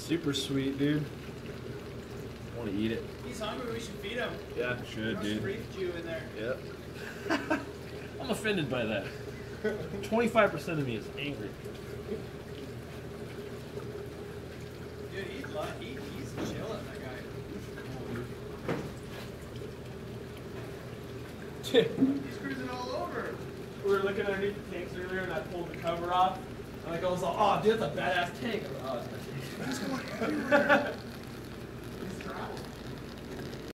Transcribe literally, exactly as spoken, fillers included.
super sweet, dude. I want to eat it. He's hungry. We should feed him. Yeah, should, dude. Reef Jew in there. Yep. I'm offended by that. twenty-five percent of me is angry. Dude, he's, he, he's chilling, that guy. He's cruising all over. We were looking underneath the tanks earlier, and I pulled the cover off. And I goes, oh, dude, that's a badass tank. I was like, oh, it's my tank. He's going everywhere. He's traveling.